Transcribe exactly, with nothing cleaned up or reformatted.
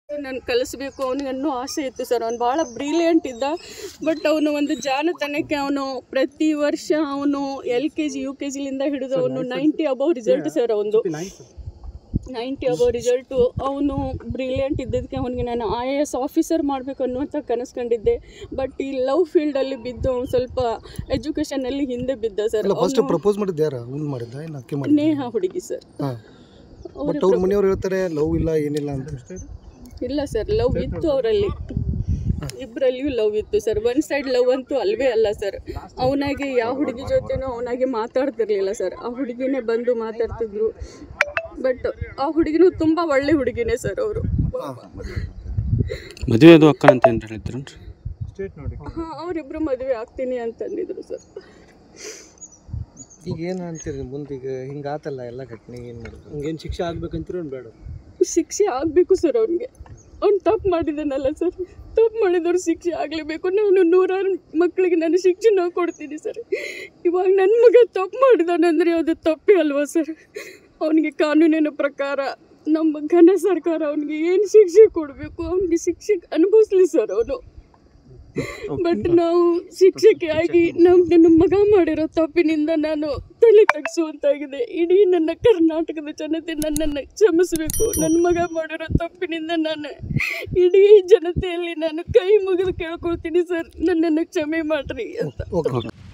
ನಾನು ಕಲಿಸ್ಬೇಕು ಅವನಿಗೆ ಅನ್ನೋ ಆಸೆ ಇತ್ತು ಸರ್. ಅವ್ನು ಭಾಳ ಬ್ರಿಲಿಯಂಟ್ ಇದ್ದ. ಬಟ್ ಅವನು ಒಂದು ಜಾಣತನಕ್ಕೆ ಅವನು ಪ್ರತಿ ವರ್ಷ ಅವನು L K G U K ಜಿಲಿಂದ ಹಿಡಿದು ಅವನು ನೈಂಟಿ ಅಬೌವ್ ರಿಸಲ್ಟ್ ಸರ್. ಅವನು ನೈಂಟಿ ಅಬೌವ್ ರಿಸಲ್ಟು. ಅವನು ಬ್ರಿಲಿಯಂಟ್ ಇದ್ದದಕ್ಕೆ ಅವನಿಗೆ ನಾನು ಐ ಎ ಎಸ್ ಆಫೀಸರ್ ಮಾಡಬೇಕು ಅನ್ನುವಂಥ ಕನಸ್ಕೊಂಡಿದ್ದೆ. ಬಟ್ ಈ ಲವ್ ಫೀಲ್ಡಲ್ಲಿ ಬಿದ್ದು ಅವ್ನು ಸ್ವಲ್ಪ ಎಜುಕೇಷನಲ್ಲಿ ಹಿಂದೆ ಬಿದ್ದ ಸರ್. ಪ್ರಪೋಸ್ ಮಾಡಿದ್ದೆ ಯಾರು? ಅವ್ನು ಮಾಡಿದ್ದ? ನೇಹ ಹುಡುಗಿ ಸರ್. ಬಟ್ ಅವ್ರ ಮನೆಯವರು ಹೇಳ್ತಾರೆ ಲವ್ ಇಲ್ಲ ಏನಿಲ್ಲ ಅಂತ. ಇಲ್ಲ ಸರ್, ಲವ್ ಇತ್ತು ಅವರಲ್ಲಿ, ಇಬ್ಬರಲ್ಲಿಯೂ ಲವ್ ಇತ್ತು ಸರ್. ಒನ್ ಸೈಡ್ ಲವ್ ಅಂತೂ ಅಲ್ವೇ ಅಲ್ಲ ಸರ್. ಅವನಾಗೆ ಯಾವ ಹುಡುಗಿ ಜೊತೆನೂ ಅವನಾಗೆ ಮಾತಾಡ್ತಿರ್ಲಿಲ್ಲ ಸರ್. ಆ ಹುಡುಗಿನೇ ಬಂದು ಮಾತಾಡ್ತಿದ್ರು. ಬಟ್ ಆ ಹುಡುಗಿನೂ ತುಂಬ ಒಳ್ಳೆ ಹುಡುಗಿನೇ ಸರ್. ಅವರು ಮದುವೆ ಅದು ಅಕ್ಕ ಅಂತ ಏನು ಹೇಳಿದ್ರು? ಹಾಂ, ಅವರಿಬ್ಬರು ಮದುವೆ ಆಗ್ತೀನಿ ಅಂತಂದಿದ್ರು ಸರ್. ಈಗ ಏನು ಅಂತೀರಿ ಮುಂದೀಗ? ಹಿಂಗೆ ಆತಲ್ಲ ಎಲ್ಲ ಘಟನೆ, ಏನು ಮಾಡೋದು? ಹಂಗೇನು ಶಿಕ್ಷೆ ಆಗ್ಬೇಕಂತೀರ ಬೇಡ? ಶಿಕ್ಷೆ ಆಗಬೇಕು ಸರ್ ಅವನಿಗೆ. ಅವ್ನು ತಪ್ಪು ಮಾಡಿದ್ದಾನಲ್ಲ ಸರ್, ತಪ್ಪು ಮಾಡಿದವ್ರು ಶಿಕ್ಷೆ ಆಗಲೇಬೇಕು. ನಾನು ನೂರಾರು ಮಕ್ಕಳಿಗೆ ನಾನು ಶಿಕ್ಷೆ ನಾವು ಕೊಡ್ತೀನಿ ಸರ್. ಇವಾಗ ನನ್ನ ಮಗ ತಪ್ಪು ಮಾಡಿದಾನಂದರೆ ಅದು ತಪ್ಪೇ ಅಲ್ವಾ ಸರ್? ಅವನಿಗೆ ಕಾನೂನಿನ ಪ್ರಕಾರ ನಮ್ಮ ಘನ ಸರ್ಕಾರ ಅವನಿಗೆ ಏನು ಶಿಕ್ಷೆ ಕೊಡಬೇಕು ಅವನಿಗೆ ಶಿಕ್ಷೆ ಅನುಭವಿಸ್ಲಿ ಸರ್ ಅವನು. ಬಟ್ ನಾವು ಶಿಕ್ಷಕಿ ಆಗಿ ನಮ್ಮ ನನ್ನ ಮಗ ಮಾಡಿರೋ ತಪ್ಪಿನಿಂದ ನಾನು ತಲೆ ತಗ್ಸುವಂತಾಗಿದೆ. ಇಡೀ ನನ್ನ ಕರ್ನಾಟಕದ ಜನತೆ ನನ್ನನ್ನು ಕ್ಷಮಿಸಬೇಕು. ನನ್ನ ಮಗ ಮಾಡಿರೋ ತಪ್ಪಿನಿಂದ ನಾನು ಇಡೀ ಜನತೆಯಲ್ಲಿ ನಾನು ಕೈ ಮುಗಿದು ಕೇಳ್ಕೊಳ್ತೀನಿ ಸರ್, ನನ್ನನ್ನು ಕ್ಷಮೆ ಮಾಡಿರಿ ಅಂತ.